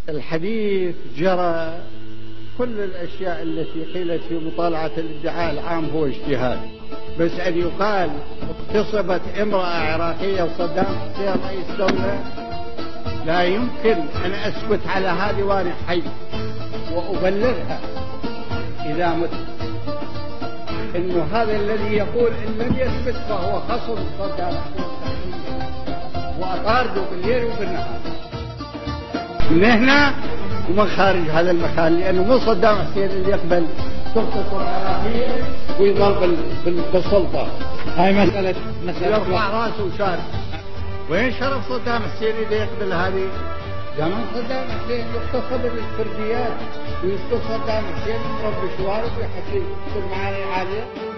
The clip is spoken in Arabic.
الحديث جرى، كل الأشياء التي قيلت في مطالعة الادعاء العام هو اجتهاد، بس أن يقال اغتصبت امرأة عراقية وصدام حسين رئيس دولة، لا يمكن أن أسكت على هذه وأنا حي، وأبلغها إذا مت إنه هذا الذي يقول إن لم يثبت فهو خصم صدام حسين وأطارده بالليل وبالنهار من هنا ومن خارج هذا المكان، لأنه مو صدام حسين اللي يقبل تغتصب عراقية ويظل بالسلطة. هاي مسألة يرفع راسه وشارك. وين شرف صدام حسين اللي يقبل هذه؟ زمان صدام حسين يغتصب الفرديات ويسقط صدام حسين يضرب بشوارب ويحكي كل معاني عالية.